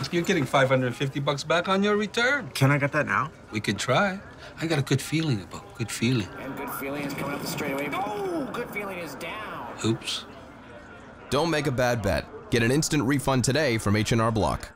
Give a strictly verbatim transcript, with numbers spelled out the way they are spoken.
You're getting five hundred fifty bucks back on your return. Can I get that now? We could try. I got a good feeling about good feeling. And good feeling is coming up the straightaway. Oh, good feeling is down. Oops. Don't make a bad bet. Get an instant refund today from H and R Block.